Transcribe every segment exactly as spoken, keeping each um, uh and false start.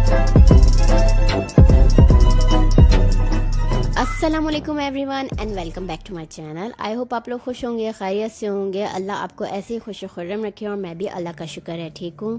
अस्सलामुअलैकुम everyone and welcome back to my channel. I hope आप लोग खुश होंगे, खैरियत से होंगे। अल्लाह आपको ऐसे ही खुश खुर्रम रखे और मैं भी अल्लाह का शुक्र है ठीक हूँ।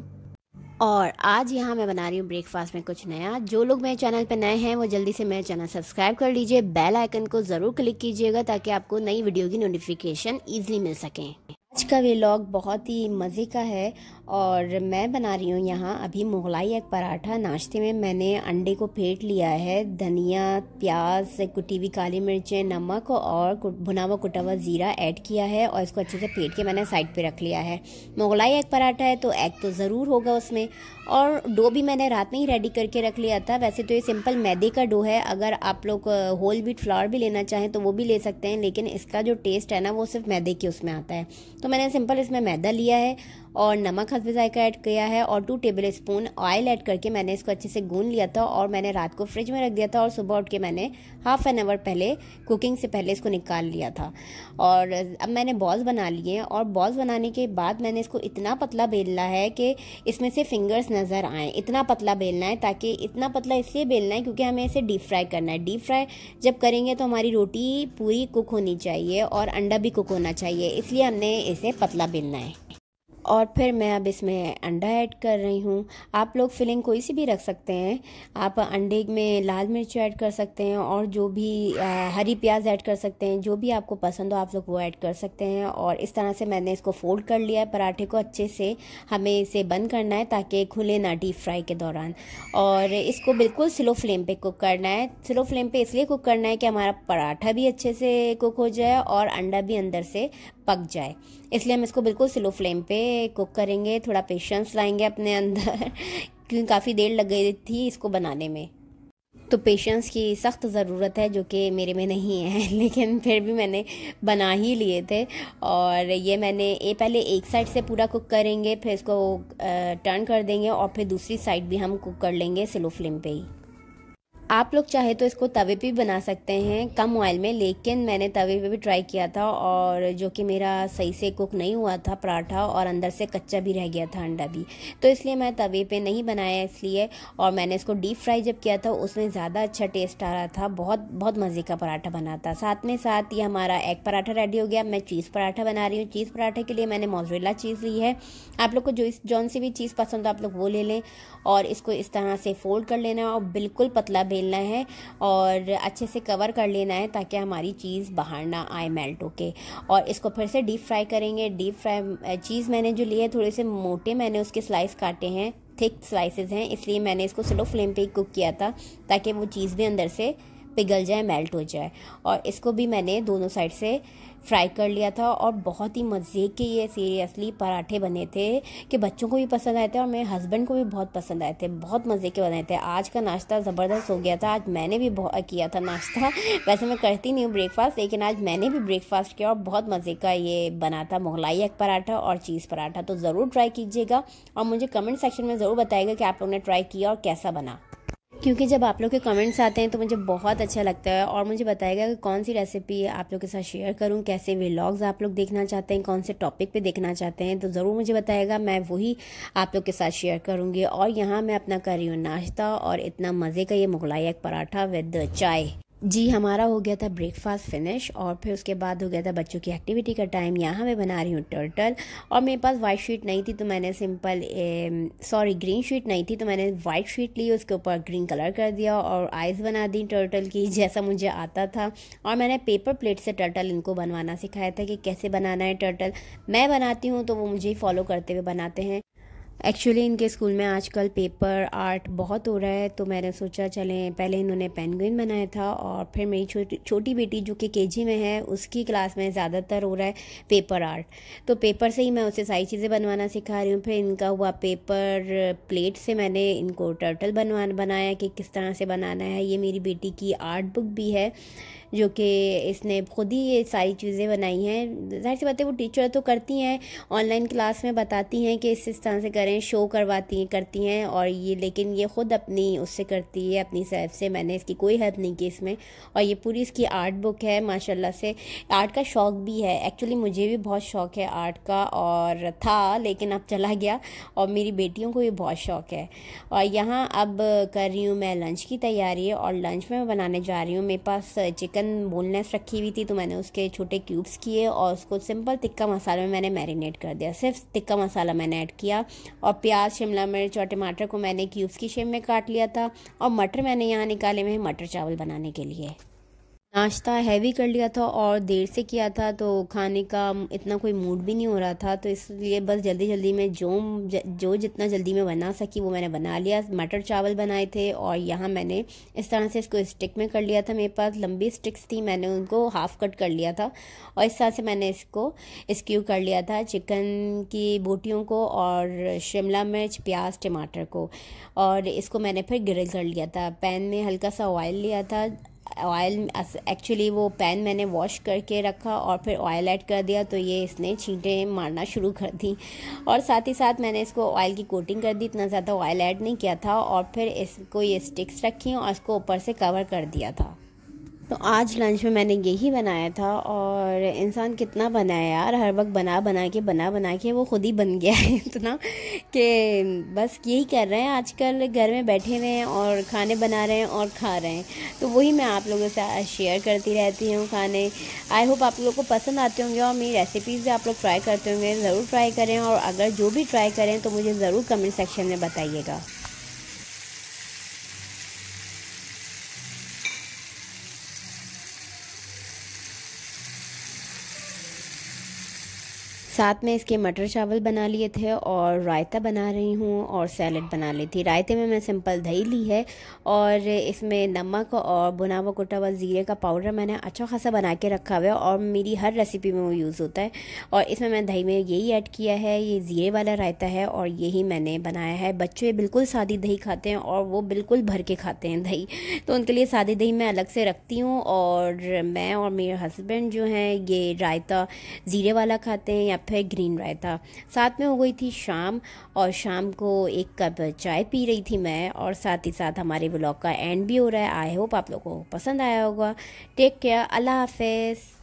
और आज यहाँ मैं बना रही हूँ ब्रेकफास्ट में कुछ नया। जो लोग मेरे चैनल पे नए हैं वो जल्दी से मेरे चैनल सब्सक्राइब कर लीजिए, बेल आइकन को ज़रूर क्लिक कीजिएगा ताकि आपको नई वीडियो की नोटिफिकेशन ईजिली मिल सकें। आज का व्लॉग बहुत ही मज़े का है और मैं बना रही हूँ यहाँ अभी मुगलाई एग पराठा। नाश्ते में मैंने अंडे को फेंट लिया है, धनिया, प्याज, कुटी हुई काली मिर्चें, नमक और भुना हुआ कुटा हुआ ज़ीरा ऐड किया है और इसको अच्छे से फेंट के मैंने साइड पे रख लिया है। मुगलाई एग पराठा है तो एग तो ज़रूर होगा उसमें। और डो भी मैंने रात में ही रेडी करके रख लिया था। वैसे तो ये सिंपल मैदे का डो है, अगर आप लोग होल व्हीट फ्लावर भी लेना चाहें तो वो भी ले सकते हैं, लेकिन इसका जो टेस्ट है ना वो सिर्फ मैदे के उसमें आता है। तो मैंने सिंपल इसमें मैदा लिया है और नमक हस्बे जायका ऐड किया है और two tablespoon oil add करके मैंने इसको अच्छे से गूंद लिया था और मैंने रात को फ्रिज में रख दिया था और सुबह उठ के मैंने हाफ एन आवर पहले कुकिंग से पहले इसको निकाल लिया था। और अब मैंने बॉल्स बना लिए हैं और बॉल्स बनाने के बाद मैंने इसको इतना पतला बेलना है कि इसमें से फिंगर्स नज़र आएँ। इतना पतला बेलना है, ताकि इतना पतला इसलिए बेलना है क्योंकि हमें इसे डीप फ्राई करना है। डीप फ्राई जब करेंगे तो हमारी रोटी पूरी कुक होनी चाहिए और अंडा भी कुक होना चाहिए, इसलिए हमने इसे पतला बेलना है। और फिर मैं अब इसमें अंडा ऐड कर रही हूँ। आप लोग फिलिंग कोई सी भी रख सकते हैं। आप अंडे में लाल मिर्च ऐड कर सकते हैं और जो भी आ, हरी प्याज ऐड कर सकते हैं, जो भी आपको पसंद हो आप लोग वो ऐड कर सकते हैं। और इस तरह से मैंने इसको फोल्ड कर लिया है पराठे को अच्छे से। हमें इसे बंद करना है ताकि खुले ना डीप फ्राई के दौरान। और इसको बिल्कुल स्लो फ्लेम पे कुक करना है। स्लो फ्लेम पे इसलिए कुक करना है कि हमारा पराठा भी अच्छे से कुक हो जाए और अंडा भी अंदर से पक जाए, इसलिए हम इसको बिल्कुल स्लो फ्लेम पे कुक करेंगे। थोड़ा पेशेंस लाएंगे अपने अंदर क्योंकि काफ़ी देर लग गई थी इसको बनाने में, तो पेशेंस की सख्त ज़रूरत है जो कि मेरे में नहीं है, लेकिन फिर भी मैंने बना ही लिए थे। और ये मैंने ये पहले एक साइड से पूरा कुक करेंगे, फिर इसको टर्न कर देंगे और फिर दूसरी साइड भी हम कुक कर लेंगे स्लो फ्लेम पे ही। आप लोग चाहे तो इसको तवे पे भी बना सकते हैं कम ऑयल में, लेकिन मैंने तवे पे भी ट्राई किया था और जो कि मेरा सही से कुक नहीं हुआ था पराठा और अंदर से कच्चा भी रह गया था अंडा भी, तो इसलिए मैं तवे पे नहीं बनाया इसलिए। और मैंने इसको डीप फ्राई जब किया था उसमें ज़्यादा अच्छा टेस्ट आ रहा था, बहुत बहुत मज़े का पराठा बना था। साथ में साथ ये हमारा एग पराठा रेडी हो गया। मैं चीज़ पराठा बना रही हूँ। चीज़ पराठे के लिए मैंने मोज़रेला चीज़ ली है। आप लोग को जो इस जौन सी भी चीज़ पसंद हो आप लोग वो ले लें और इसको इस तरह से फोल्ड कर लेना और बिल्कुल पतला बेलना है और अच्छे से कवर कर लेना है ताकि हमारी चीज़ बाहर ना आए मेल्ट होके। और इसको फिर से डीप फ्राई करेंगे। डीप फ्राई चीज़ मैंने जो ली है थोड़े से मोटे मैंने उसके स्लाइस काटे हैं, थिक स्लाइसेस हैं, इसलिए मैंने इसको स्लो फ्लेम पे ही कुक किया था ताकि वो चीज़ भी अंदर से पिघल जाए, मेल्ट हो जाए। और इसको भी मैंने दोनों साइड से फ्राई कर लिया था और बहुत ही मज़े के ये सीरियसली पराठे बने थे कि बच्चों को भी पसंद आए थे और मेरे हस्बैंड को भी बहुत पसंद आए थे। बहुत मज़े के बने थे। आज का नाश्ता ज़बरदस्त हो गया था। आज मैंने भी बहुत किया था नाश्ता। वैसे मैं करती नहीं हूँ ब्रेकफास्ट, लेकिन आज मैंने भी ब्रेकफास्ट किया और बहुत मज़े का ये बना था मुगलाई एग पराठा और चीज़ पराठा। तो ज़रूर ट्राई कीजिएगा और मुझे कमेंट सेक्शन में ज़रूर बताइएगा कि आप लोगों ने ट्राई किया और कैसा बना, क्योंकि जब आप लोग के कमेंट्स आते हैं तो मुझे बहुत अच्छा लगता है। और मुझे बताइएगा कि कौन सी रेसिपी आप लोग के साथ शेयर करूं, कैसे व्लॉग्स आप लोग देखना चाहते हैं, कौन से टॉपिक पे देखना चाहते हैं, तो ज़रूर मुझे बताइएगा। मैं वही आप लोग के साथ शेयर करूंगी। और यहाँ मैं अपना कर रही हूँ नाश्ता और इतना मज़े का ये मुगलाई एग पराठा विद चाय। जी हमारा हो गया था ब्रेकफास्ट फिनिश और फिर उसके बाद हो गया था बच्चों की एक्टिविटी का टाइम। यहाँ मैं बना रही हूँ टर्टल और मेरे पास वाइट शीट नहीं थी तो मैंने सिंपल सॉरी ग्रीन शीट नहीं थी तो मैंने वाइट शीट ली, उसके ऊपर ग्रीन कलर कर दिया और आइज़ बना दी टर्टल की जैसा मुझे आता था। और मैंने पेपर प्लेट से टर्टल इनको बनवाना सिखाया था कि कैसे बनाना है टर्टल। मैं बनाती हूँ तो वो मुझे ही फॉलो करते हुए बनाते हैं। एक्चुअली इनके स्कूल में आजकल पेपर आर्ट बहुत हो रहा है तो मैंने सोचा चलें, पहले इन्होंने पेंगुइन बनाया था और फिर मेरी छोटी छोटी बेटी जो कि केजी में है उसकी क्लास में ज़्यादातर हो रहा है पेपर आर्ट, तो पेपर से ही मैं उसे सारी चीज़ें बनवाना सिखा रही हूँ। फिर इनका हुआ पेपर प्लेट से मैंने इनको टर्टल बनवा बनाया कि किस तरह से बनाना है। ये मेरी बेटी की आर्ट बुक भी है जो कि इसने खुद ही ये सारी चीज़ें बनाई हैं। ज़ाहिर सी बात है वो टीचर तो करती हैं, ऑनलाइन क्लास में बताती हैं कि इस इस तरह से करें, शो करवाती हैं करती हैं और ये, लेकिन ये ख़ुद अपनी उससे करती है, अपनी सेल्फ से। मैंने इसकी कोई हेल्प नहीं की इसमें। और ये पूरी इसकी आर्ट बुक है माशाल्लाह से। आर्ट का शौक़ भी है, एक्चुअली मुझे भी बहुत शौक़ है आर्ट का, और था लेकिन अब चला गया, और मेरी बेटियों को भी बहुत शौक़ है। और यहाँ अब कर रही हूँ मैं लंच की तैयारी, और लंच में मैं बनाने जा रही हूँ। मेरे पास चिकन बोनलेस रखी हुई थी तो मैंने उसके छोटे क्यूब्स किए और उसको सिंपल टिक्का मसाला में मैंने मैरिनेट कर दिया। सिर्फ टिक्का मसाला मैंने ऐड किया, और प्याज, शिमला मिर्च और टमाटर को मैंने क्यूब्स की शेप में काट लिया था, और मटर मैंने यहाँ निकाले हुए हैं मटर चावल बनाने के लिए। नाश्ता हैवी कर लिया था और देर से किया था, तो खाने का इतना कोई मूड भी नहीं हो रहा था, तो इसलिए बस जल्दी जल्दी में जो जो जितना जल्दी में बना सकी वो मैंने बना लिया। मटर चावल बनाए थे, और यहाँ मैंने इस तरह से इसको स्टिक में कर लिया था। मेरे पास लंबी स्टिक्स थी, मैंने उनको हाफ़ कट कर लिया था, और इस तरह से मैंने इसको स्क्यू कर लिया था, चिकन की बोटियों को और शिमला मिर्च, प्याज, टमाटर को। और इसको मैंने फिर ग्रिल कर लिया था। पैन में हल्का सा ऑयल लिया था। ऑयल एक्चुअली वो पैन मैंने वॉश करके रखा और फिर ऑयल ऐड कर दिया, तो ये इसने छींटे मारना शुरू कर दी। और साथ ही साथ मैंने इसको ऑयल की कोटिंग कर दी, इतना ज़्यादा ऑयल ऐड नहीं किया था। और फिर इसको ये स्टिक्स रखी और इसको ऊपर से कवर कर दिया था। तो आज लंच में मैंने यही बनाया था। और इंसान कितना बनाए यार, हर वक्त बना बना के बना बना के वो खुद ही बन गया है इतना कि बस यही कर रहे हैं आजकल, घर में बैठे हुए हैं और खाने बना रहे हैं और खा रहे हैं। तो वही मैं आप लोगों से शेयर करती रहती हूँ खाने। आई होप आप लोगों को पसंद आते होंगे और मेरी रेसिपीज़ भी आप लोग ट्राई करते होंगे। ज़रूर ट्राई करें, और अगर जो भी ट्राई करें तो मुझे ज़रूर कमेंट सेक्शन में बताइएगा। साथ में इसके मटर चावल बना लिए थे, और रायता बना रही हूँ, और सैलड बना ली थी। रायते में मैं सिंपल दही ली है, और इसमें नमक और भुना हुआ कुटा हुआ ज़ीरे का पाउडर मैंने अच्छा खासा बना के रखा हुआ है, और मेरी हर रेसिपी में वो यूज़ होता है। और इसमें मैं दही में यही ऐड किया है, ये ज़ीरे वाला रायता है, और यही मैंने बनाया है। बच्चे बिल्कुल सादी दही खाते हैं, और वो बिल्कुल भर के खाते हैं दही, तो उनके लिए सादी दही मैं अलग से रखती हूँ। और मैं और मेरे हस्बैंड जो हैं ये रायता ज़ीरे वाला खाते हैं, या फिर ग्रीन रायता। साथ में हो गई थी शाम, और शाम को एक कप चाय पी रही थी मैं, और साथ ही साथ हमारे व्लॉग का एंड भी हो रहा है। आई होप आप लोगों को पसंद आया होगा। टेक केयर, अल्लाह हाफिज़।